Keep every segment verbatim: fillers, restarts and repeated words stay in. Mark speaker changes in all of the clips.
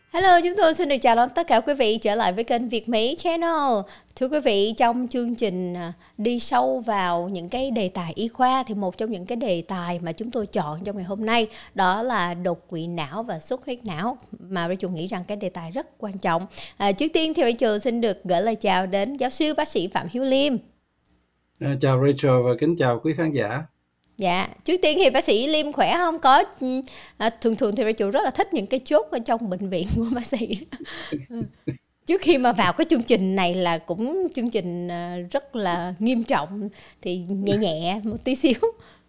Speaker 1: Hello, chúng tôi xin được chào đón tất cả quý vị trở lại với kênh Việt Mỹ Channel. Thưa quý vị, trong chương trình đi sâu vào những cái đề tài y khoa thì một trong những cái đề tài mà chúng tôi chọn trong ngày hôm nay đó là đột quỵ não và xuất huyết não, mà Rachel nghĩ rằng cái đề tài rất quan trọng. À, trước tiên thì Rachel xin được gửi lời chào đến giáo sư bác sĩ Phạm Hiếu Liêm.
Speaker 2: À, chào Rachel và kính chào quý khán giả.
Speaker 1: Dạ, trước tiên thì bác sĩ Liêm khỏe không? Có à, thường thường thì Rachel rất là thích những cái chốt ở trong bệnh viện của bác sĩ. Trước khi mà vào cái chương trình này là cũng chương trình rất là nghiêm trọng, thì nhẹ nhẹ một tí xíu.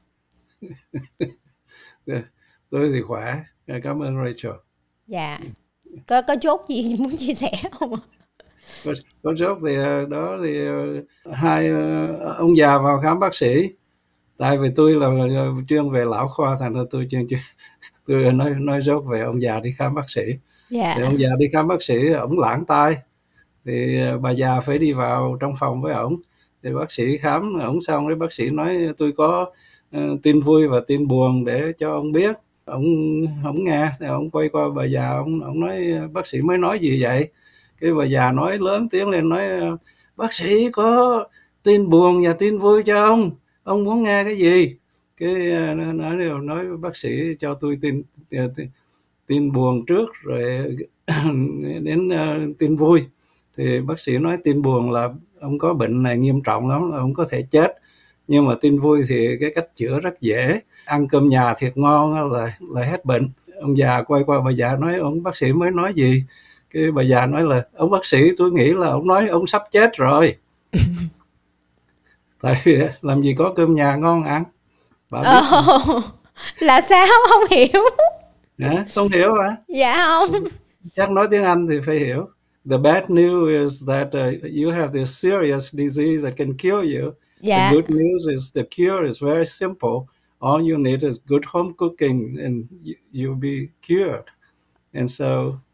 Speaker 2: Tôi thì khỏe, cảm ơn Rachel.
Speaker 1: Dạ, có có chốt gì muốn chia sẻ không?
Speaker 2: Có, có chốt thì đó thì hai ông già vào khám bác sĩ. Tại vì tôi là chuyên về lão khoa, thành ra tôi chuyên chuyên tôi nói nói dốt về ông già đi khám bác sĩ.
Speaker 1: Dạ.
Speaker 2: Thì ông già đi khám bác sĩ, ổng lãng tai, thì bà già phải đi vào trong phòng với ổng. Thì bác sĩ khám ổng xong, đấy bác sĩ nói tôi có uh, tin vui và tin buồn để cho ông biết. Ông ổng nghe, thì ổng quay qua bà già, ổng ổng nói bác sĩ mới nói gì vậy? Cái bà già nói lớn tiếng lên nói bác sĩ có tin buồn và tin vui cho ông. Ông muốn nghe cái gì? Cái nói nói bác sĩ cho tôi tin tin, tin buồn trước rồi đến uh, tin vui. Thì bác sĩ nói tin buồn là ông có bệnh này nghiêm trọng lắm, ông có thể chết. Nhưng mà tin vui thì cái cách chữa rất dễ, ăn cơm nhà thiệt ngon là là hết bệnh. Ông già quay qua bà già nói ông bác sĩ mới nói gì? Cái bà già nói là ông bác sĩ tôi nghĩ là ông nói ông sắp chết rồi. Tại vì làm gì có cơm nhà ngon ăn. Bà biết
Speaker 1: oh, là sao không hiểu?
Speaker 2: Hả? Không hiểu hả?
Speaker 1: Dạ không.
Speaker 2: Chắc nói tiếng Anh thì phải hiểu. The bad news is that uh, you have this serious disease that can kill you.
Speaker 1: Dạ.
Speaker 2: The good news is the cure is very simple. All you need is good home cooking and you, you'll be cured. And so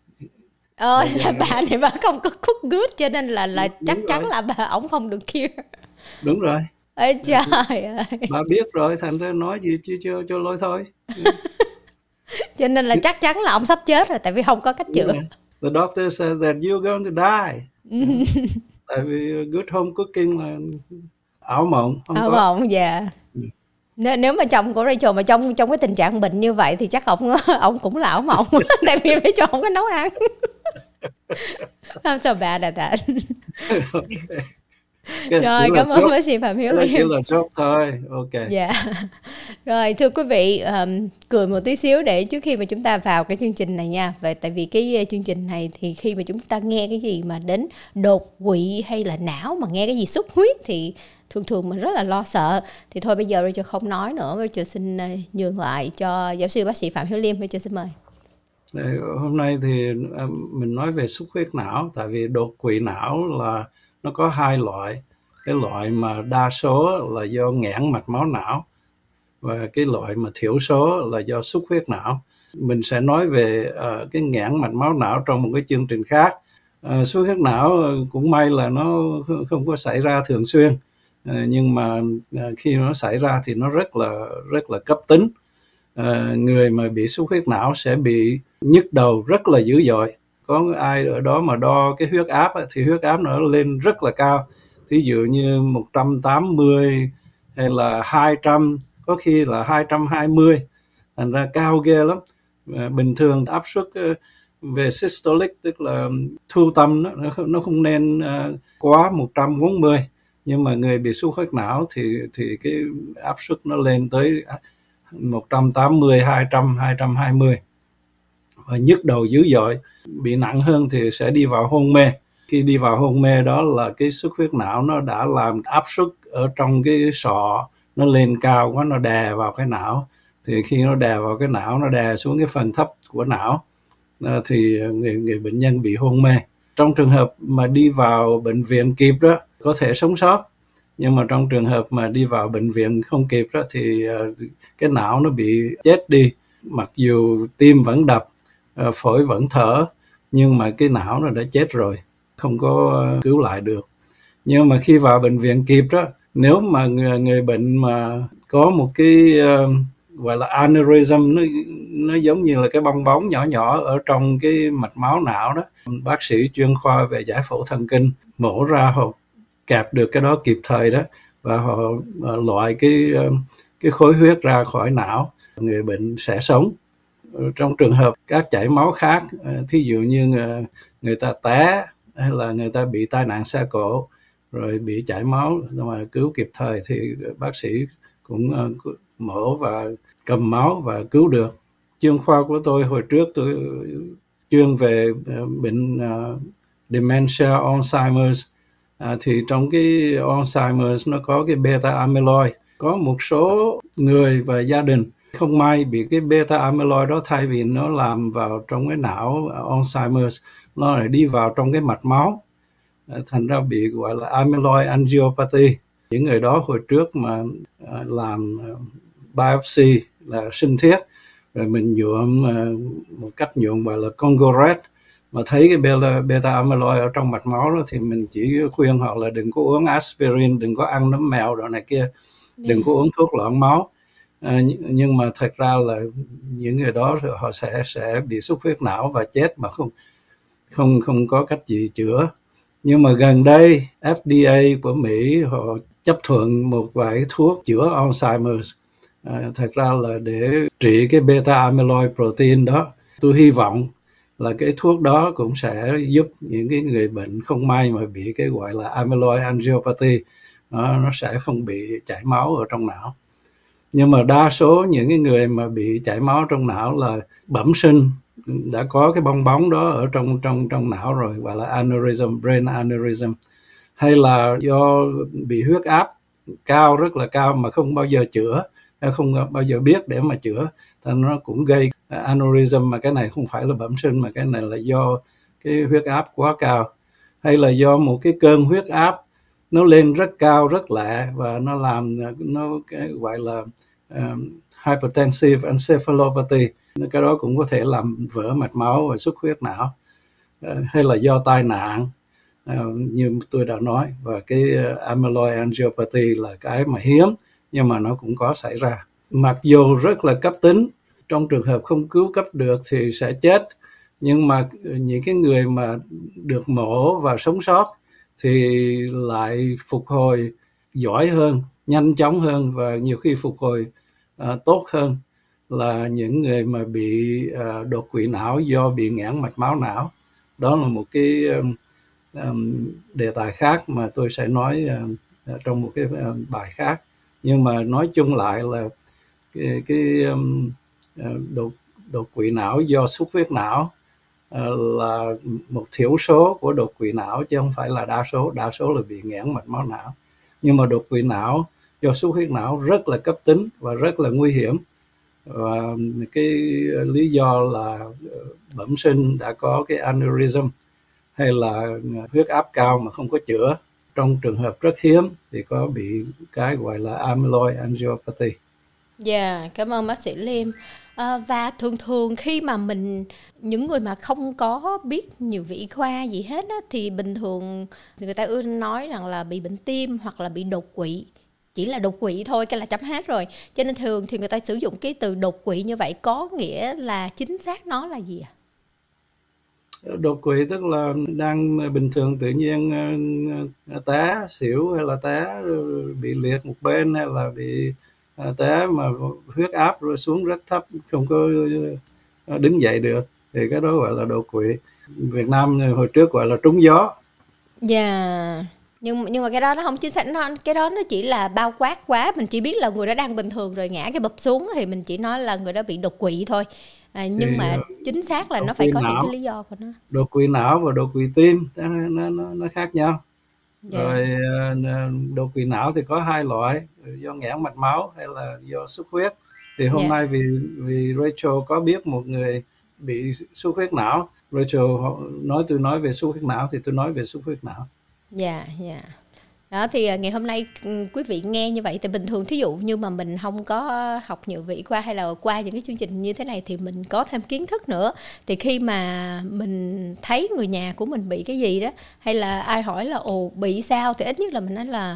Speaker 1: Ờ, là bà này bà không có cook good cho nên là là
Speaker 2: đúng,
Speaker 1: chắc
Speaker 2: đúng
Speaker 1: chắn
Speaker 2: rồi.
Speaker 1: là bà ổng không được cure.
Speaker 2: Đúng rồi.
Speaker 1: Ê trời ơi.
Speaker 2: Bà biết rồi, thành ra nói gì chứ cho cho lôi thôi.
Speaker 1: Cho nên là chắc chắn là ông sắp chết rồi, tại vì không có cách chữa.
Speaker 2: The doctor said that you're going to die. Tại vì good home cooking là ảo mộng, không
Speaker 1: ảo
Speaker 2: có.
Speaker 1: mộng, dạ. Nếu, nếu mà chồng của Rachel mà trong trong cái tình trạng bệnh như vậy thì chắc ông ông cũng là ảo mộng. Tại vì Rachel không có nấu ăn. I'm so bad at that.
Speaker 2: Okay.
Speaker 1: Rồi, cảm ơn bác sĩ Phạm Hiếu Liêm.
Speaker 2: Chỉ là joke thôi, ok.
Speaker 1: Dạ. Rồi, thưa quý vị, um, cười một tí xíu để trước khi mà chúng ta vào cái chương trình này nha. Vậy tại vì cái chương trình này thì khi mà chúng ta nghe cái gì mà đến đột quỵ hay là não, mà nghe cái gì xuất huyết thì thường thường mình rất là lo sợ. Thì thôi bây giờ Rachel không nói nữa, Rachel xin nhường lại cho giáo sư bác sĩ Phạm Hiếu Liêm. Rachel xin mời.
Speaker 2: Hôm nay thì mình nói về xuất huyết não, tại vì đột quỵ não là nó có hai loại. Cái loại mà đa số là do nghẽn mạch máu não và cái loại mà thiểu số là do xuất huyết não. Mình sẽ nói về uh, cái nghẽn mạch máu não trong một cái chương trình khác. Uh, xuất huyết não cũng may là nó không có xảy ra thường xuyên, uh, nhưng mà uh, khi nó xảy ra thì nó rất là rất là cấp tính. Uh, người mà bị xuất huyết não sẽ bị nhức đầu rất là dữ dội. Có ai ở đó mà đo cái huyết áp thì huyết áp nó lên rất là cao. Thí dụ như một trăm tám mươi hay là hai trăm, có khi là hai trăm hai mươi, thành ra cao ghê lắm. Bình thường áp suất về systolic, tức là thu tâm đó, nó không nên quá một trăm bốn mươi, nhưng mà người bị xuất huyết não thì thì cái áp suất nó lên tới một trăm tám mươi, hai trăm, hai trăm hai mươi và nhức đầu dữ dội. Bị nặng hơn thì sẽ đi vào hôn mê. Khi đi vào hôn mê đó là cái xuất huyết não nó đã làm áp suất ở trong cái sọ nó lên cao quá, nó đè vào cái não. Thì khi nó đè vào cái não, nó đè xuống cái phần thấp của não, thì người, người bệnh nhân bị hôn mê. Trong trường hợp mà đi vào bệnh viện kịp đó, có thể sống sót. Nhưng mà trong trường hợp mà đi vào bệnh viện không kịp đó, thì cái não nó bị chết đi. Mặc dù tim vẫn đập, phổi vẫn thở, nhưng mà cái não nó đã chết rồi, không có cứu lại được. Nhưng mà khi vào bệnh viện kịp đó, nếu mà người, người bệnh mà có một cái uh, gọi là aneurysm, nó nó giống như là cái bong bóng nhỏ nhỏ ở trong cái mạch máu não đó. Bác sĩ chuyên khoa về giải phẫu thần kinh mổ ra, họ kẹp được cái đó kịp thời đó, và họ loại cái cái khối huyết ra khỏi não, người bệnh sẽ sống. Trong trường hợp các chảy máu khác, thí dụ như người ta té hay là người ta bị tai nạn xe cộ rồi bị chảy máu mà cứu kịp thời thì bác sĩ cũng mổ và cầm máu và cứu được. Chuyên khoa của tôi hồi trước tôi chuyên về bệnh uh, dementia Alzheimer's, uh, thì trong cái Alzheimer's nó có cái beta amyloid. Có một số người và gia đình không may bị cái beta amyloid đó, thay vì nó làm vào trong cái não Alzheimer's, nó lại đi vào trong cái mạch máu, thành ra bị gọi là amyloid angiopathy. Những người đó hồi trước mà làm biopsy là sinh thiết, rồi mình nhuộm một cách nhuộm gọi là Congo red, mà thấy cái beta, beta amyloid ở trong mạch máu đó, thì mình chỉ khuyên họ là đừng có uống aspirin, đừng có ăn nấm mèo đồ này kia, đừng có uống thuốc loãng máu. À, nhưng mà thật ra là những người đó họ sẽ sẽ bị xuất huyết não và chết mà không không không có cách gì chữa. Nhưng mà gần đây F D A của Mỹ họ chấp thuận một vài thuốc chữa Alzheimer's. À, thật ra là để trị cái beta amyloid protein đó. Tôi hy vọng là cái thuốc đó cũng sẽ giúp những cái người bệnh không may mà bị cái gọi là amyloid angiopathy, nó, nó sẽ không bị chảy máu ở trong não. Nhưng mà đa số những cái người mà bị chảy máu trong não là bẩm sinh, đã có cái bong bóng đó ở trong trong trong não rồi, gọi là aneurysm, brain aneurysm, hay là do bị huyết áp cao, rất là cao mà không bao giờ chữa, không bao giờ biết để mà chữa, thì nó cũng gây aneurysm. Mà cái này không phải là bẩm sinh, mà cái này là do cái huyết áp quá cao, hay là do một cái cơn huyết áp nó lên rất cao, rất lẹ, và nó làm nó cái gọi là um, hypertensive encephalopathy. Cái đó cũng có thể làm vỡ mạch máu và xuất huyết não. Uh, hay là do tai nạn, uh, như tôi đã nói. Và cái uh, amyloid angiopathy là cái mà hiếm, nhưng mà nó cũng có xảy ra. Mặc dù rất là cấp tính, trong trường hợp không cứu cấp được thì sẽ chết, nhưng mà những cái người mà được mổ và sống sót thì lại phục hồi giỏi hơn, nhanh chóng hơn, và nhiều khi phục hồi uh, tốt hơn là những người mà bị uh, đột quỵ não do bị nghẽn mạch máu não. Đó là một cái um, um, đề tài khác mà tôi sẽ nói uh, trong một cái uh, bài khác. Nhưng mà nói chung lại là cái, cái um, đột, đột quỵ não do xuất huyết não là một thiểu số của đột quỵ não, chứ không phải là đa số. Đa số là bị nghẽn mạch máu não. Nhưng mà đột quỵ não do xuất huyết não rất là cấp tính và rất là nguy hiểm. Và cái lý do là bẩm sinh đã có cái aneurysm, hay là huyết áp cao mà không có chữa. Trong trường hợp rất hiếm thì có bị cái gọi là amyloid angiopathy.
Speaker 1: Dạ, yeah, cảm ơn bác sĩ Liêm. À, và thường thường khi mà mình, những người mà không có biết nhiều về y khoa gì hết á, thì bình thường người ta ưa nói rằng là bị bệnh tim hoặc là bị đột quỵ. Chỉ là đột quỵ thôi, cái là chấm hết rồi. Cho nên thường thì người ta sử dụng cái từ đột quỵ như vậy, có nghĩa là chính xác nó là gì ạ? À?
Speaker 2: Đột quỵ tức là đang bình thường tự nhiên té xỉu, hay là té bị liệt một bên, hay là bị té mà huyết áp rồi xuống rất thấp, không có đứng dậy được, thì cái đó gọi là đột quỵ. Việt Nam hồi trước gọi là trúng gió.
Speaker 1: Dạ, yeah. nhưng nhưng mà cái đó nó không chính xác, nó cái đó nó chỉ là bao quát quá. Mình chỉ biết là người đó đang bình thường rồi ngã cái bập xuống thì mình chỉ nói là người đó bị đột quỵ thôi. À, nhưng thì, mà chính xác là nó phải có não, những cái lý do của nó.
Speaker 2: Đột quỵ não và đột quỵ tim nó nó nó khác nhau. Yeah. Rồi đột quỵ não thì có hai loại, do nghẽn mạch máu hay là do xuất huyết. Thì hôm yeah. nay vì vì Rachel có biết một người bị xuất huyết não, Rachel nói tôi nói về xuất huyết não thì tôi nói về xuất huyết não.
Speaker 1: Dạ, yeah, dạ. Yeah. Đó thì ngày hôm nay quý vị nghe như vậy thì bình thường thí dụ như mà mình không có học nhiều về y khoa hay là qua những cái chương trình như thế này thì mình có thêm kiến thức nữa. Thì khi mà mình thấy người nhà của mình bị cái gì đó, hay là ai hỏi là ồ bị sao, thì ít nhất là mình nói là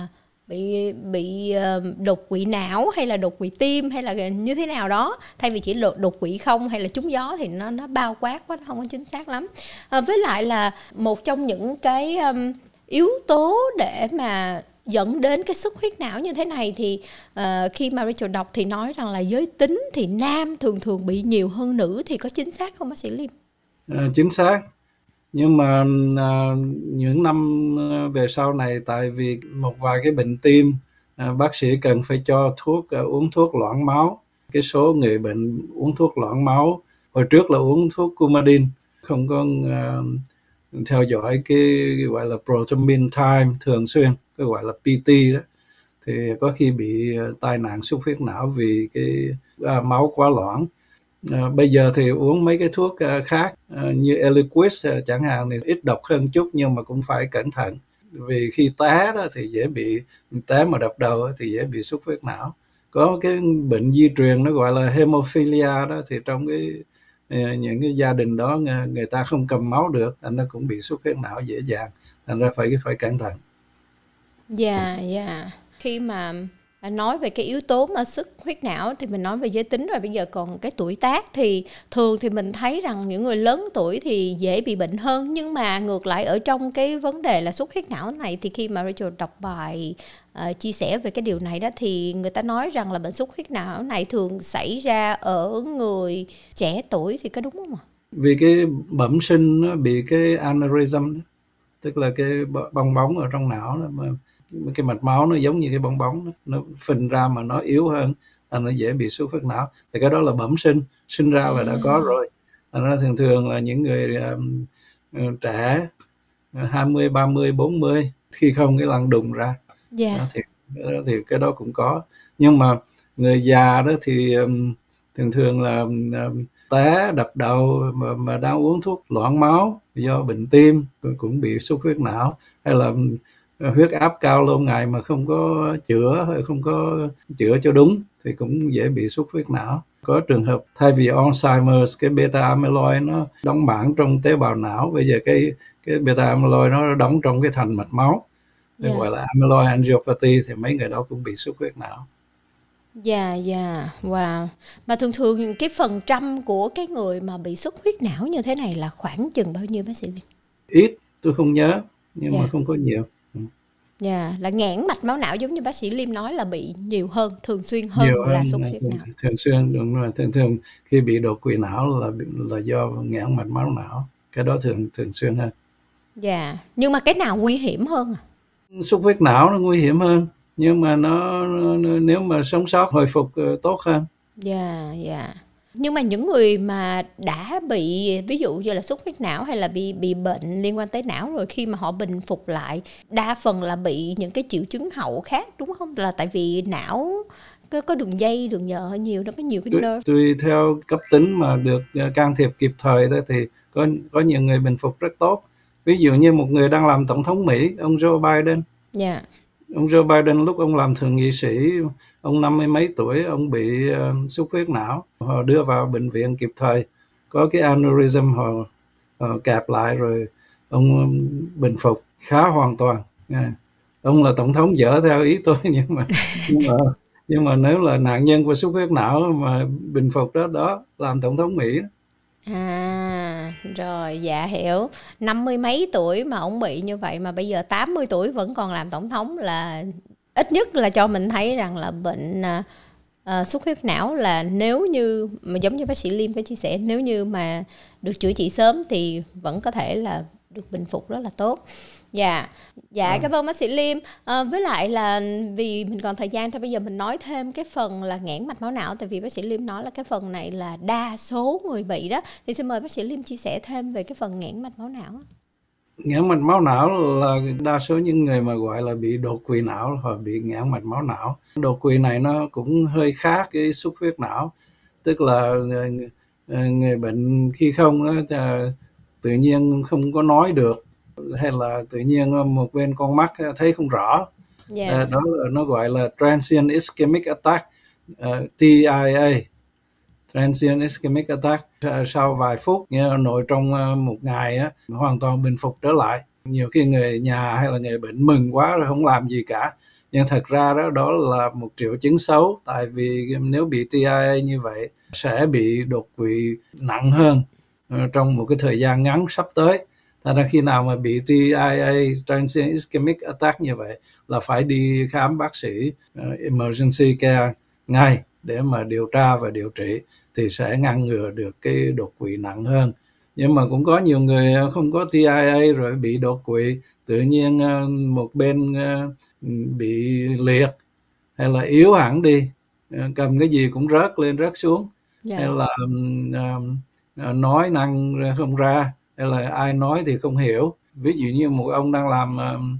Speaker 1: bị bị đột quỵ não hay là đột quỵ tim hay là như thế nào đó, thay vì chỉ đột, đột quỵ không hay là trúng gió thì nó nó bao quát quá, nó không có chính xác lắm. À, với lại là một trong những cái um, yếu tố để mà dẫn đến cái xuất huyết não như thế này thì uh, khi mà Rachel đọc thì nói rằng là giới tính thì nam thường thường bị nhiều hơn nữ, thì có chính xác không bác sĩ Liêm?
Speaker 2: À, chính xác. Nhưng mà à, những năm về sau này, tại vì một vài cái bệnh tim, à, bác sĩ cần phải cho thuốc, à, uống thuốc loãng máu. Cái số người bệnh uống thuốc loãng máu, hồi trước là uống thuốc Coumadin, không có à, theo dõi cái gọi là prothrombin time thường xuyên, cái gọi là pê tê đó, thì có khi bị tai nạn xuất huyết não vì cái à, máu quá loãng. À, bây giờ thì uống mấy cái thuốc uh, khác uh, như Eliquis uh, chẳng hạn, thì ít độc hơn chút nhưng mà cũng phải cẩn thận, vì khi té đó thì dễ bị té mà đập đầu thì dễ bị xuất huyết não. Có cái bệnh di truyền nó gọi là hemophilia đó, thì trong cái uh, những cái gia đình đó người, người ta không cầm máu được, thành ra cũng bị xuất huyết não dễ dàng, thành ra phải phải cẩn thận.
Speaker 1: Dạ, yeah, dạ. Yeah. Khi mà nói về cái yếu tố mà xuất huyết não thì mình nói về giới tính rồi, bây giờ còn cái tuổi tác thì thường thì mình thấy rằng những người lớn tuổi thì dễ bị bệnh hơn, nhưng mà ngược lại ở trong cái vấn đề là xuất huyết não này thì khi mà Rachel đọc bài uh, chia sẻ về cái điều này đó thì người ta nói rằng là bệnh xuất huyết não này thường xảy ra ở người trẻ tuổi, thì có đúng không ạ?
Speaker 2: Vì cái bẩm sinh nó bị cái aneurysm, tức là cái bong bóng ở trong não đó, mà cái mạch máu nó giống như cái bong bóng đó, nó phình ra mà nó yếu hơn, thành nó dễ bị xuất huyết não. Thì cái đó là bẩm sinh, sinh ra là đã có rồi. Thành ra thường thường là những người uh, trẻ hai mươi, ba mươi, bốn mươi khi không cái lăn đùng ra. Yeah. Đó, thì, đó, thì cái đó cũng có. Nhưng mà người già đó thì um, thường thường là um, té đập đầu mà, mà đang uống thuốc loãng máu do bệnh tim cũng bị xuất huyết não, hay là huyết áp cao lâu ngày mà không có chữa hay không có chữa cho đúng thì cũng dễ bị xuất huyết não. Có trường hợp thay vì Alzheimer's, cái beta amyloid nó đóng bảng trong tế bào não, bây giờ cái cái beta amyloid nó đóng trong cái thành mạch máu, yeah. gọi là amyloid angiopathy, thì mấy người đó cũng bị xuất huyết não.
Speaker 1: Dạ, yeah, dạ, yeah. Wow. Mà thường thường cái phần trăm của cái người mà bị xuất huyết não như thế này là khoảng chừng bao nhiêu bác sĩ Liêm?
Speaker 2: Ít, tôi không nhớ, nhưng yeah. mà không có nhiều.
Speaker 1: Dạ, yeah, là nghẽn mạch máu não giống như bác sĩ Liêm nói là bị nhiều hơn, thường xuyên hơn,
Speaker 2: nhiều
Speaker 1: là
Speaker 2: hơn,
Speaker 1: xuất huyết
Speaker 2: thường,
Speaker 1: não.
Speaker 2: Thường xuyên, đúng rồi, thường thường khi bị đột quỵ não là là do nghẽn mạch máu não, cái đó thường thường xuyên hơn.
Speaker 1: Dạ, yeah. Nhưng mà cái nào nguy hiểm hơn à?
Speaker 2: Xuất huyết não nó nguy hiểm hơn, nhưng mà nó, nó nếu mà sống sót hồi phục tốt hơn.
Speaker 1: Dạ, yeah, dạ. Yeah. Nhưng mà những người mà đã bị ví dụ như là xuất huyết não hay là bị bị bệnh liên quan tới não rồi, khi mà họ bình phục lại, đa phần là bị những cái triệu chứng hậu khác đúng không? Là tại vì não có, có đường dây, đường nhợ nhiều, nó có nhiều cái nerve.
Speaker 2: Tùy theo cấp tính mà được can thiệp kịp thời thôi thì có có nhiều người bình phục rất tốt. Ví dụ như một người đang làm tổng thống Mỹ, ông Joe Biden.
Speaker 1: Dạ. Yeah.
Speaker 2: Ông Joe Biden lúc ông làm thượng nghị sĩ, ông năm mươi mấy tuổi, ông bị uh, xuất huyết não, họ đưa vào bệnh viện kịp thời, có cái aneurysm họ, họ kẹp lại rồi ông um, bình phục khá hoàn toàn. Yeah. Ông là tổng thống dở theo ý tôi, nhưng mà nhưng mà nhưng mà nếu là nạn nhân của xuất huyết não mà bình phục đó đó làm tổng thống Mỹ.
Speaker 1: À, rồi, dạ hiểu. Năm mươi mấy tuổi mà ông bị như vậy mà bây giờ tám mươi tuổi vẫn còn làm tổng thống, là ít nhất là cho mình thấy rằng là bệnh uh, xuất huyết não là nếu như mà giống như bác sĩ Liêm có chia sẻ, nếu như mà được chữa trị sớm thì vẫn có thể là được bình phục rất là tốt. Dạ, dạ, cảm ơn bác sĩ Liêm. À, với lại là vì mình còn thời gian thôi, bây giờ mình nói thêm cái phần là nghẽn mạch máu não, tại vì bác sĩ Liêm nói là cái phần này là đa số người bị đó, thì xin mời bác sĩ Liêm chia sẻ thêm về cái phần nghẽn mạch máu não.
Speaker 2: Nghẽn mạch máu não là đa số những người mà gọi là bị đột quỵ não hoặc bị nghẽn mạch máu não. Đột quỵ này nó cũng hơi khác cái xuất huyết não, tức là người bệnh khi không nó tự nhiên không có nói được, hay là tự nhiên một bên con mắt thấy không rõ. Yeah. À, đó là nó gọi là transient ischemic attack, uh, T I A, transient ischemic attack. Sau vài phút, nội trong một ngày á, hoàn toàn bình phục trở lại. Nhiều khi người nhà hay là người bệnh mừng quá rồi không làm gì cả, Nhưng thật ra đó đó là một triệu chứng xấu, tại vì nếu bị tê i a như vậy sẽ bị đột quỵ nặng hơn trong một cái thời gian ngắn sắp tới. Thật ra khi nào mà bị tê i a, transient ischemic attack như vậy là phải đi khám bác sĩ uh, emergency care ngay để mà điều tra và điều trị, thì sẽ ngăn ngừa được cái đột quỵ nặng hơn. Nhưng mà cũng có nhiều người không có tê i a rồi bị đột quỵ, tự nhiên uh, một bên uh, bị liệt hay là yếu hẳn đi, uh, cầm cái gì cũng rớt lên rớt xuống, yeah. hay là um, uh, nói năng không ra, hay là ai nói thì không hiểu. Ví dụ như một ông đang làm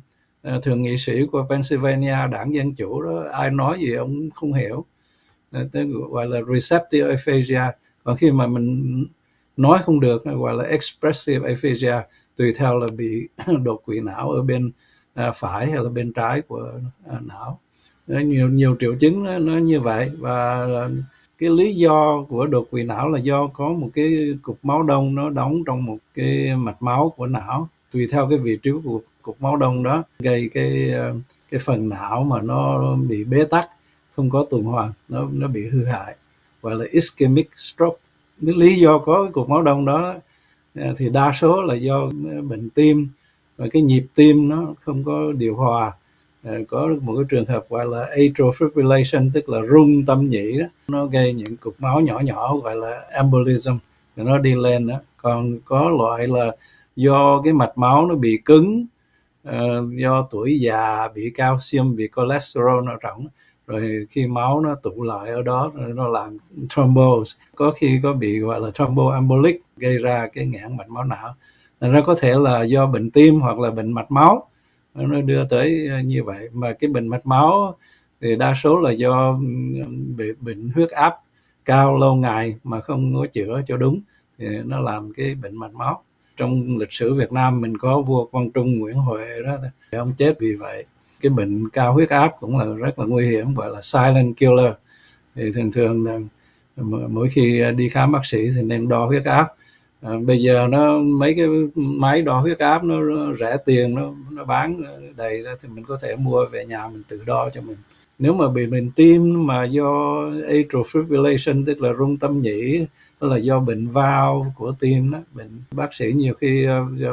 Speaker 2: uh, thượng nghị sĩ của Pennsylvania, đảng Dân Chủ đó, ai nói gì ông không hiểu, tới gọi là receptive aphasia. Còn khi mà mình nói không được gọi là expressive aphasia, tùy theo là bị đột quỵ não ở bên uh, phải hay là bên trái của uh, não. Nhiều nhiều triệu chứng nó, nó như vậy. Và cái lý do của đột quỵ não là do có một cái cục máu đông nó đóng trong một cái mạch máu của não. Tùy theo cái vị trí của cục máu đông đó gây cái cái phần não mà nó bị bế tắc, không có tuần hoàn, nó nó bị hư hại, gọi là ischemic stroke. Cái lý do có cái cục máu đông đó thì đa số là do bệnh tim, và cái nhịp tim nó không có điều hòa. Có một cái trường hợp gọi là atrial fibrillation, tức là rung tâm nhĩ đó, nó gây những cục máu nhỏ nhỏ gọi là embolism, rồi nó đi lên đó. Còn có loại là do cái mạch máu nó bị cứng, uh, do tuổi già, bị calcium, bị cholesterol nó rỗng, rồi khi máu nó tụ lại ở đó nó làm thrombose. Có khi có bị gọi là thromboembolic, gây ra cái nghẽn mạch máu não. Thành ra có thể là do bệnh tim hoặc là bệnh mạch máu nó đưa tới như vậy. Mà cái bệnh mạch máu thì đa số là do bị bệnh huyết áp cao lâu ngày mà không có chữa cho đúng, thì nó làm cái bệnh mạch máu. Trong lịch sử Việt Nam mình có vua Quang Trung, Nguyễn Huệ đó, ông chết vì vậy. Cái bệnh cao huyết áp cũng là rất là nguy hiểm, gọi là silent killer. Thì thường thường là mỗi khi đi khám bác sĩ thì nên đo huyết áp. À, bây giờ nó mấy cái máy đo huyết áp nó rẻ tiền, nó nó bán đầy ra, thì mình có thể mua về nhà mình tự đo cho mình. Nếu mà bị bệnh tim mà do atrial fibrillation, tức là rung tâm nhĩ, đó là do bệnh valve của tim đó, bệnh bác sĩ nhiều khi uh,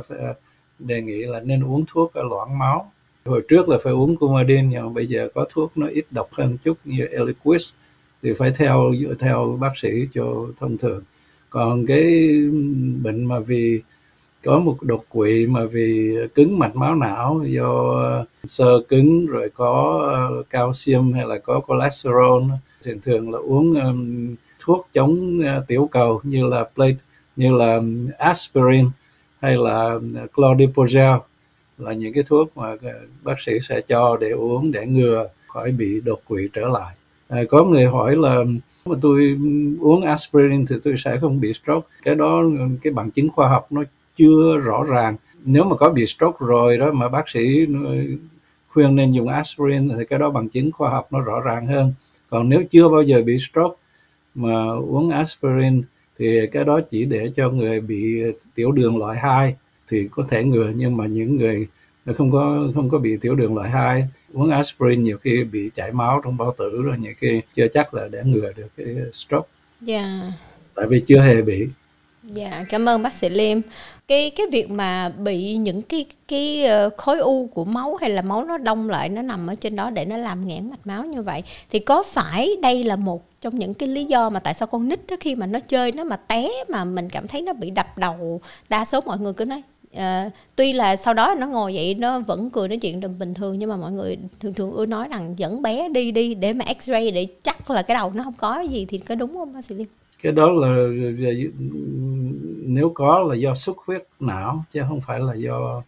Speaker 2: đề nghị là nên uống thuốc loãng máu. Hồi trước là phải uống Coumadin, nhưng mà bây giờ có thuốc nó ít độc hơn chút như Eliquis, thì phải theo theo bác sĩ cho thông thường. Còn cái bệnh mà vì có một đột quỵ mà vì cứng mạch máu não do xơ cứng, rồi có calcium hay là có cholesterol, thường thường là uống um, thuốc chống uh, tiểu cầu như là plate, như là aspirin hay là clopidogrel, là những cái thuốc mà bác sĩ sẽ cho để uống để ngừa khỏi bị đột quỵ trở lại. À, có người hỏi là mà tôi uống aspirin thì tôi sẽ không bị stroke. Cái đó, cái bằng chứng khoa học nó chưa rõ ràng. Nếu mà có bị stroke rồi đó mà bác sĩ khuyên nên dùng aspirin thì cái đó bằng chứng khoa học nó rõ ràng hơn. Còn nếu chưa bao giờ bị stroke mà uống aspirin thì cái đó chỉ để cho người bị tiểu đường loại hai thì có thể ngừa. Nhưng mà những người không có không có bị tiểu đường loại hai uống aspirin nhiều khi bị chảy máu trong bao tử, rồi nhiều khi chưa chắc là để ngừa được cái stroke.
Speaker 1: Dạ. Yeah.
Speaker 2: Tại vì chưa hề bị.
Speaker 1: Dạ, yeah, cảm ơn bác sĩ Liêm. Cái cái việc mà bị những cái cái khối u của máu hay là máu nó đông lại, nó nằm ở trên đó để nó làm nghẽn mạch máu như vậy, thì có phải đây là một trong những cái lý do mà tại sao con nít đó khi mà nó chơi nó mà té mà mình cảm thấy nó bị đập đầu? Đa số mọi người cứ nói Uh, tuy là sau đó nó ngồi vậy nó vẫn cười nói chuyện bình thường, nhưng mà mọi người thường thường ưa nói rằng dẫn bé đi đi để mà x-ray để chắc là cái đầu nó không có gì, thì có đúng không bác sĩ Liêm?
Speaker 2: Cái đó là nếu có là do xuất huyết não chứ không phải là do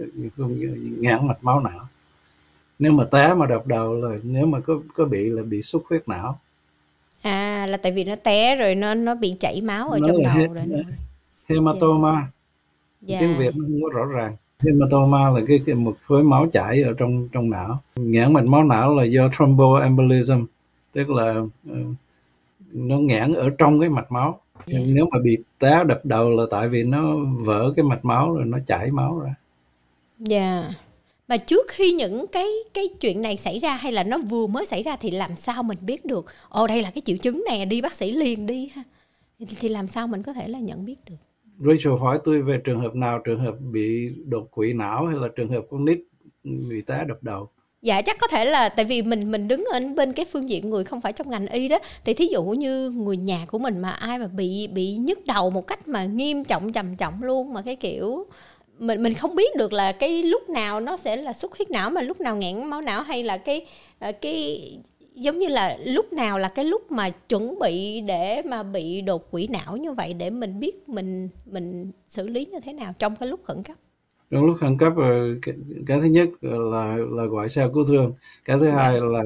Speaker 2: nghẽn mạch máu não. Nếu mà té mà đập đầu là nếu mà có có bị là bị xuất huyết não.
Speaker 1: À, là tại vì nó té rồi nó nó bị chảy máu ở nó trong đầu he, rồi.
Speaker 2: Hematoma. Yeah. Yeah. Tiếng Việt nó không có rõ ràng. Hematoma là cái, cái một khối máu chảy ở trong trong não. Nghẽn mạch máu não là do thromboembolism, tức là uh, nó nghẽn ở trong cái mạch máu. Yeah. Nếu mà bị té đập đầu là tại vì nó vỡ cái mạch máu rồi nó chảy máu ra.
Speaker 1: Dạ. Yeah. Mà trước khi những cái cái chuyện này xảy ra hay là nó vừa mới xảy ra thì làm sao mình biết được ồ đây là cái triệu chứng này, đi bác sĩ liền đi ha, thì, thì làm sao mình có thể là nhận biết được?
Speaker 2: Rachel hỏi tôi về trường hợp nào, trường hợp bị đột quỵ não hay là trường hợp con nít bị té đập đầu?
Speaker 1: Dạ chắc có thể là tại vì mình mình đứng ở bên cái phương diện người không phải trong ngành y đó, thì thí dụ như người nhà của mình mà ai mà bị bị nhức đầu một cách mà nghiêm trọng trầm trọng luôn, mà cái kiểu mình mình không biết được là cái lúc nào nó sẽ là xuất huyết não, mà lúc nào nghẽn máu não, hay là cái cái giống như là lúc nào là cái lúc mà chuẩn bị để mà bị đột quỵ não như vậy, để mình biết mình mình xử lý như thế nào trong cái lúc khẩn cấp.
Speaker 2: Trong lúc khẩn cấp, cái, cái thứ nhất là là gọi xe cứu thương, cái thứ hai là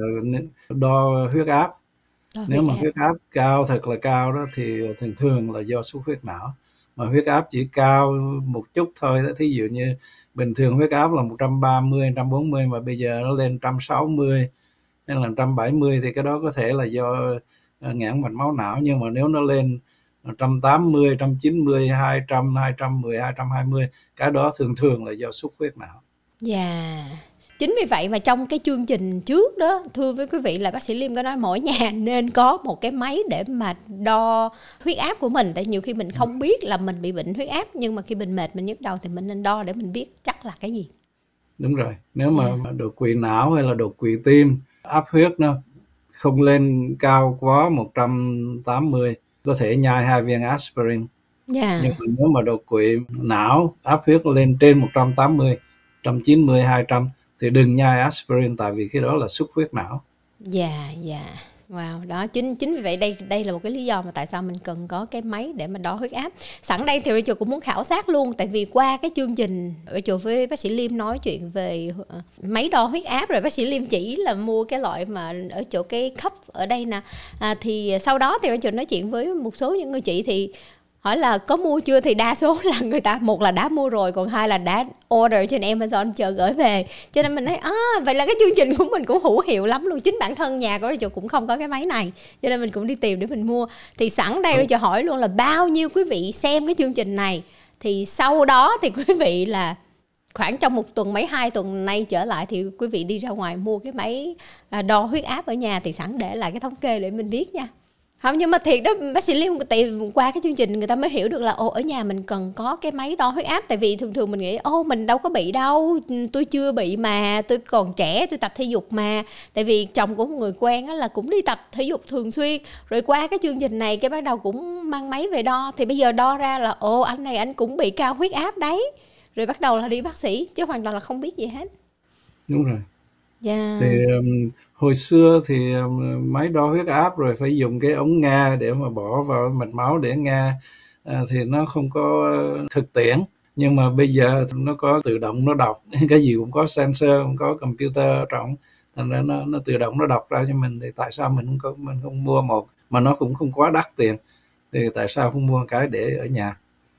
Speaker 2: đo huyết áp. Đo Nếu huyết mà áp. huyết áp cao, thật là cao đó thì thường thường là do xuất huyết não. Mà huyết áp chỉ cao một chút thôi đó, thí dụ như bình thường huyết áp là một trăm ba mươi, một trăm bốn mươi mà bây giờ nó lên một trăm sáu mươi hay là một trăm bảy mươi thì cái đó có thể là do nghẽn mạch máu não. Nhưng mà nếu nó lên một trăm tám mươi, một trăm chín mươi, hai trăm, hai trăm mười, hai trăm hai mươi, cái đó thường thường là do xuất huyết não.
Speaker 1: Dạ. Yeah. Chính vì vậy mà trong cái chương trình trước đó, thưa với quý vị, là bác sĩ Liêm có nói mỗi nhà nên có một cái máy để mà đo huyết áp của mình. Tại nhiều khi mình không biết là mình bị bệnh huyết áp, nhưng mà khi mình mệt, mình nhức đầu thì mình nên đo để mình biết chắc là cái gì.
Speaker 2: Đúng rồi. Nếu mà yeah. đột quỵ não hay là đột quỵ tim, áp huyết nó không lên cao quá một trăm tám mươi, có thể nhai hai viên aspirin.
Speaker 1: Yeah.
Speaker 2: Nhưng mà nếu mà đột quỵ não, áp huyết lên trên một trăm tám mươi, một trăm chín mươi, hai trăm thì đừng nhai aspirin, tại vì cái đó là xuất huyết não.
Speaker 1: Dạ, yeah, dạ. Yeah. Wow, đó chính chính vì vậy đây đây là một cái lý do mà tại sao mình cần có cái máy để mà đo huyết áp. Sẵn đây thì Rachel cũng muốn khảo sát luôn, tại vì qua cái chương trình Rachel với bác sĩ Liêm nói chuyện về máy đo huyết áp, rồi bác sĩ Liêm chỉ là mua cái loại mà ở chỗ cái cup ở đây nè. À, thì sau đó thì Rachel nói chuyện với một số những người chị thì hỏi là có mua chưa, thì đa số là người ta một là đã mua rồi, còn hai là đã order trên Amazon chờ gửi về. Cho nên mình nói à, vậy là cái chương trình của mình cũng hữu hiệu lắm luôn. Chính bản thân nhà của Rachel cũng không có cái máy này, cho nên mình cũng đi tìm để mình mua. Thì sẵn đây Rachel hỏi luôn là bao nhiêu quý vị xem cái chương trình này, thì sau đó thì quý vị là khoảng trong một tuần, mấy hai tuần nay trở lại thì quý vị đi ra ngoài mua cái máy đo huyết áp ở nhà, thì sẵn để lại cái thống kê để mình biết nha. Không, nhưng mà thiệt đó bác sĩ Liêm, tại qua cái chương trình người ta mới hiểu được là ồ, ở nhà mình cần có cái máy đo huyết áp. Tại vì thường thường mình nghĩ ô mình đâu có bị đâu, tôi chưa bị mà, tôi còn trẻ, tôi tập thể dục mà. Tại vì chồng của một người quen á là cũng đi tập thể dục thường xuyên, rồi qua cái chương trình này cái bắt đầu cũng mang máy về đo, thì bây giờ đo ra là ồ anh này anh cũng bị cao huyết áp đấy, rồi bắt đầu là đi bác sĩ, chứ hoàn toàn là không biết gì hết.
Speaker 2: Đúng rồi.
Speaker 1: Yeah.
Speaker 2: Thì um, hồi xưa thì um, máy đo huyết áp rồi phải dùng cái ống nghe để mà bỏ vào mạch máu để nghe, à, thì nó không có thực tiễn. Nhưng mà bây giờ nó có tự động nó đọc, cái gì cũng có sensor, cũng có computer ở trong, thành ra nó, nó tự động nó đọc ra cho mình. Thì tại sao mình không có mình không mua một mà nó cũng không quá đắt tiền, thì tại sao không mua cái để ở nhà?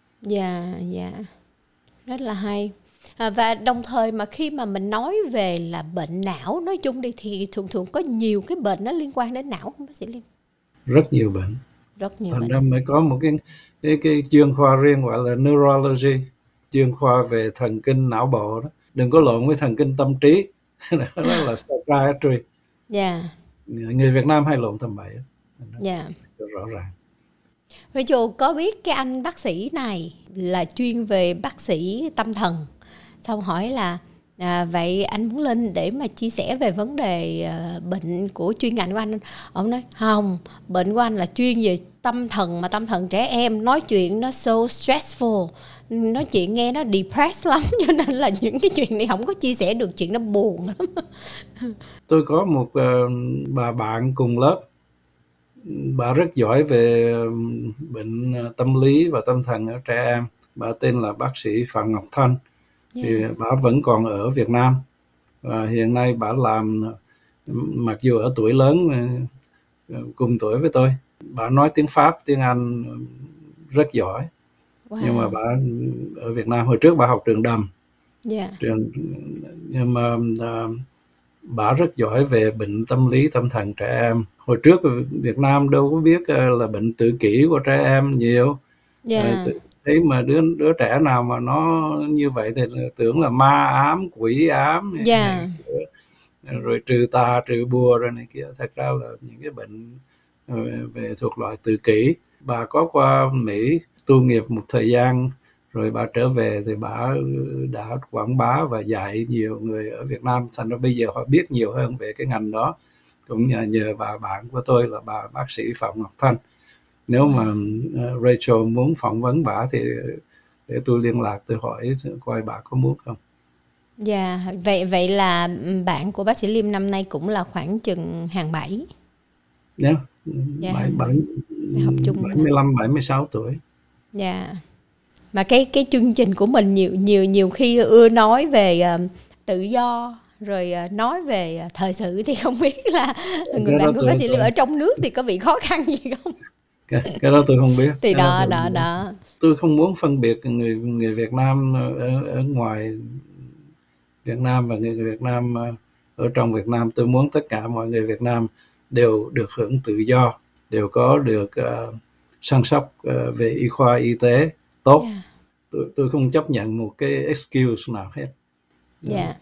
Speaker 1: Dạ, yeah, dạ, yeah. Rất là hay. À, và đồng thời mà khi mà mình nói về là bệnh não nói chung đi, thì thường thường có nhiều cái bệnh nó liên quan đến não không bác sĩ Liêm?
Speaker 2: Rất nhiều bệnh.
Speaker 1: Rất nhiều
Speaker 2: Thành
Speaker 1: bệnh.
Speaker 2: ra mới có một cái, cái cái chuyên khoa riêng gọi là neurology, chuyên khoa về thần kinh não bộ đó. Đừng có lộn với thần kinh tâm trí. Đó là psychiatry.
Speaker 1: Dạ. Yeah.
Speaker 2: Người Việt Nam hay lộn tầm bậy.
Speaker 1: Dạ. Yeah.
Speaker 2: Rõ ràng.
Speaker 1: Rachel có biết cái anh bác sĩ này là chuyên về bác sĩ tâm thần. Xong hỏi là à, vậy anh muốn lên để mà chia sẻ về vấn đề uh, bệnh của chuyên ngành của anh. Ông nói không, bệnh của anh là chuyên về tâm thần, mà tâm thần trẻ em, nói chuyện nó so stressful, nói chuyện nghe nó depressed lắm, cho nên là những cái chuyện này không có chia sẻ được, chuyện nó buồn lắm.
Speaker 2: Tôi có một uh, bà bạn cùng lớp, bà rất giỏi về bệnh tâm lý và tâm thần ở trẻ em. Bà tên là bác sĩ Phạm Ngọc Thanh. Yeah. Thì bà vẫn còn ở Việt Nam, và hiện nay bà làm, mặc dù ở tuổi lớn cùng tuổi với tôi, bà nói tiếng Pháp, tiếng Anh rất giỏi. Wow. Nhưng mà bà ở Việt Nam, hồi trước bà học trường Đầm. Yeah. Trường, nhưng mà uh, bà rất giỏi về bệnh tâm lý tâm thần trẻ em. Hồi trước Việt Nam đâu có biết uh, là bệnh tự kỷ của trẻ em nhiều. Yeah. Tự, thấy mà đứa đứa trẻ nào mà nó như vậy thì tưởng là ma ám, quỷ ám này,
Speaker 1: Dạ.
Speaker 2: này, rồi trừ tà trừ bùa rồi này kia. Thật ra là những cái bệnh về thuộc loại tự kỷ. Bà có qua Mỹ tu nghiệp một thời gian rồi bà trở về thì bà đã quảng bá và dạy nhiều người ở Việt Nam, thành ra bây giờ họ biết nhiều hơn về cái ngành đó, cũng nhờ, nhờ bà bạn của tôi là bà bác sĩ Phạm Ngọc Thanh. Nếu mà Rachel muốn phỏng vấn bà thì để tôi liên lạc, tôi hỏi coi bà có muốn không.
Speaker 1: Dạ, vậy vậy là bạn của bác sĩ Liêm năm nay cũng là khoảng chừng hàng bảy.
Speaker 2: Yeah,
Speaker 1: Dạ,
Speaker 2: bảy, bảy,
Speaker 1: học chung
Speaker 2: bảy mươi lăm, bảy mươi sáu tuổi.
Speaker 1: Dạ. Mà cái cái chương trình của mình nhiều nhiều nhiều khi ưa nói về uh, tự do, rồi uh, nói về uh, thời sự, thì không biết là người bạn của bác sĩ Liêm ở trong nước thì có bị khó khăn gì không?
Speaker 2: Cái, cái đó tôi không biết.
Speaker 1: Thì
Speaker 2: cái
Speaker 1: đó
Speaker 2: đó,
Speaker 1: đó đó.
Speaker 2: Tôi không muốn phân biệt người người Việt Nam ở, ở ngoài Việt Nam và người Việt Nam ở trong Việt Nam. Tôi muốn tất cả mọi người Việt Nam đều được hưởng tự do, đều có được uh, săn sóc uh, về y khoa y tế tốt. Yeah. Tôi, tôi không chấp nhận một cái excuse nào hết.
Speaker 1: Dạ. Yeah.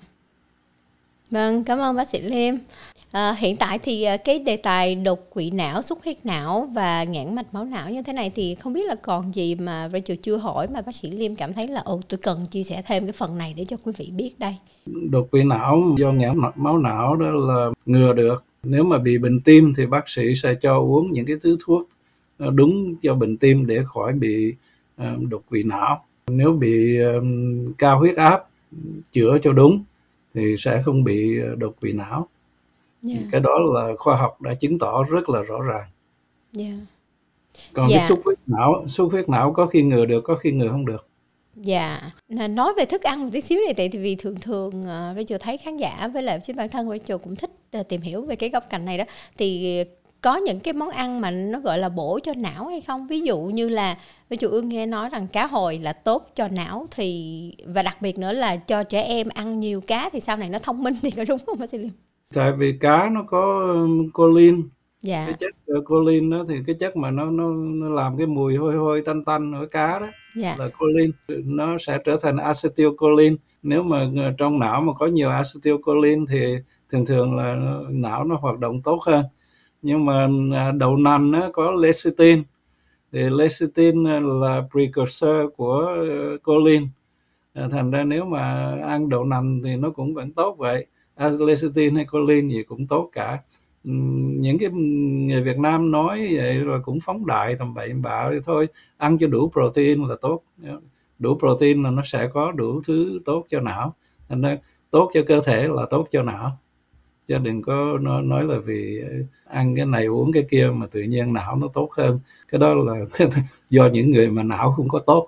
Speaker 1: Vâng, cảm ơn bác sĩ Liêm. À, hiện tại thì cái đề tài đột quỵ não, xuất huyết não và nghẽn mạch máu não như thế này thì không biết là còn gì mà Rachel chưa hỏi mà bác sĩ Liêm cảm thấy là ồ tôi cần chia sẻ thêm cái phần này để cho quý vị biết đây.
Speaker 2: Đột quỵ não do nghẽn mạch máu não đó là ngừa được. Nếu mà bị bệnh tim thì bác sĩ sẽ cho uống những cái thứ thuốc đúng cho bệnh tim để khỏi bị đột quỵ não. Nếu bị cao huyết áp, chữa cho đúng thì sẽ không bị đột quỵ não. Yeah. Cái đó là khoa học đã chứng tỏ rất là rõ ràng. Yeah. Còn yeah. cái xuất huyết não, xuất huyết não có khi ngừa được, có khi ngừa không được.
Speaker 1: Dạ, yeah. Nói về thức ăn một tí xíu này, tại vì thường thường uh, Rachel thấy khán giả với lại chính bản thân Rachel cũng thích uh, tìm hiểu về cái góc cạnh này đó. Thì có những cái món ăn mà nó gọi là bổ cho não hay không? Ví dụ như là Rachel ưa nghe nói rằng cá hồi là tốt cho não, thì và đặc biệt nữa là cho trẻ em ăn nhiều cá thì sau này nó thông minh, thì có đúng không bác sĩ Liêm?
Speaker 2: Tại vì cá nó có choline.
Speaker 1: Dạ.
Speaker 2: Cái chất choline đó thì cái chất mà nó nó nó làm cái mùi hôi hôi tanh tanh ở cá đó. Dạ. Là choline, nó sẽ trở thành acetylcholine. Nếu mà trong não mà có nhiều acetylcholine thì thường thường là não nó hoạt động tốt hơn. Nhưng mà đậu nành nó có lecithin, thì lecithin là precursor của choline. Thành ra nếu mà ăn đậu nành thì nó cũng vẫn tốt vậy. Lecithin hay choline gì cũng tốt cả. Những cái người Việt Nam nói vậy rồi cũng phóng đại tầm bậy bạ thì thôi, ăn cho đủ protein là tốt. Đủ protein là nó sẽ có đủ thứ tốt cho não. Thành ra tốt cho cơ thể là tốt cho não. Chứ đừng có nói là vì ăn cái này uống cái kia mà tự nhiên não nó tốt hơn. Cái đó là do những người mà não không có tốt.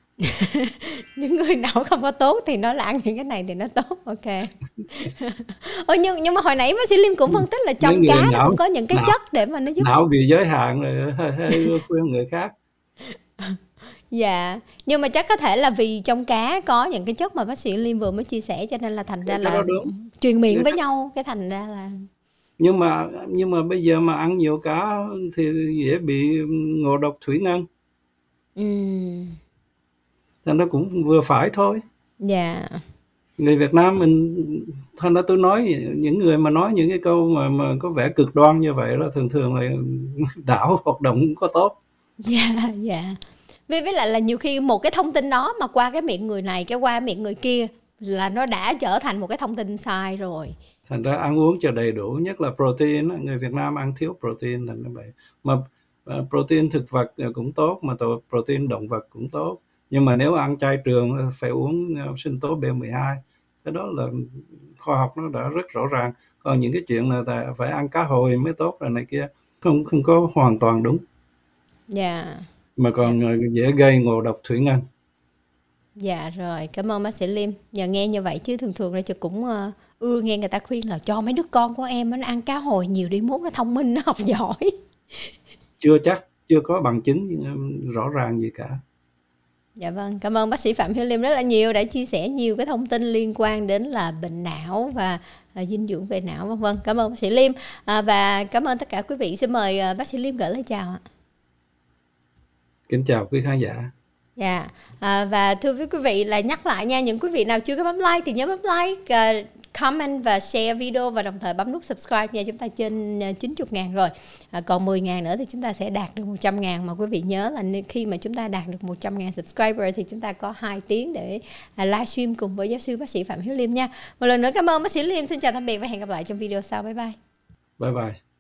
Speaker 1: Những người não không có tốt thì nói là ăn những cái này thì nó tốt. Ok. Ồ, nhưng, nhưng mà hồi nãy bác sĩ Liêm cũng phân tích là trong cá não, nó cũng có những cái não, chất để mà nó giúp.
Speaker 2: Não bị giới hạn rồi hơi, hơi khuyên người khác.
Speaker 1: Dạ, nhưng mà chắc có thể là vì trong cá có những cái chất mà bác sĩ Liêm vừa mới chia sẻ, cho nên là thành ra là truyền miệng với nhau, cái thành ra là.
Speaker 2: Nhưng mà nhưng mà bây giờ mà ăn nhiều cá thì dễ bị ngộ độc thủy ngân. Ừ. Thành ra cũng vừa phải thôi.
Speaker 1: Dạ.
Speaker 2: Người Việt Nam mình, thành ra tôi nói những người mà nói những cái câu mà mà có vẻ cực đoan như vậy là thường thường là não hoạt động cũng có tốt.
Speaker 1: Dạ, dạ. Với với lại là nhiều khi một cái thông tin đó mà qua cái miệng người này, cái qua miệng người kia là nó đã trở thành một cái thông tin sai rồi.
Speaker 2: Thành ra ăn uống cho đầy đủ, nhất là protein. Người Việt Nam ăn thiếu protein thành như vậy. Mà protein thực vật cũng tốt, mà protein động vật cũng tốt. Nhưng mà nếu ăn chay trường phải uống sinh tố B mười hai. Cái đó là khoa học nó đã rất rõ ràng. Còn những cái chuyện là phải ăn cá hồi mới tốt rồi này kia, không không có hoàn toàn đúng.
Speaker 1: Dạ. Yeah.
Speaker 2: Mà còn yeah. dễ gây ngộ độc thủy ngân.
Speaker 1: Dạ rồi, cảm ơn bác sĩ Liêm. Giờ nghe như vậy chứ thường thường ra chứ cũng uh, ưa nghe người ta khuyên là cho mấy đứa con của em nó ăn cá hồi nhiều đi, mốt nó thông minh, nó học giỏi.
Speaker 2: Chưa chắc, chưa có bằng chứng rõ ràng gì cả.
Speaker 1: Dạ vâng, cảm ơn bác sĩ Phạm Hiếu Liêm rất là nhiều đã chia sẻ nhiều cái thông tin liên quan đến là bệnh não và à, dinh dưỡng về não vân vân. Cảm ơn bác sĩ Liêm à, và cảm ơn tất cả quý vị. Xin mời à, bác sĩ Liêm gửi lời chào ạ.
Speaker 2: Kính chào quý khán giả.
Speaker 1: Dạ, yeah. à, và thưa với quý vị là nhắc lại nha, những quý vị nào chưa có bấm like thì nhớ bấm like, uh, comment và share video và đồng thời bấm nút subscribe nha. Chúng ta trên chín mươi ngàn rồi, à, còn mười ngàn nữa thì chúng ta sẽ đạt được một trăm ngàn. Mà quý vị nhớ là khi mà chúng ta đạt được một trăm ngàn subscriber thì chúng ta có hai tiếng để uh, livestream cùng với giáo sư bác sĩ Phạm Hiếu Liêm nha. Một lần nữa cảm ơn bác sĩ Liêm, xin chào tạm biệt và hẹn gặp lại trong video sau. Bye bye.
Speaker 2: Bye bye.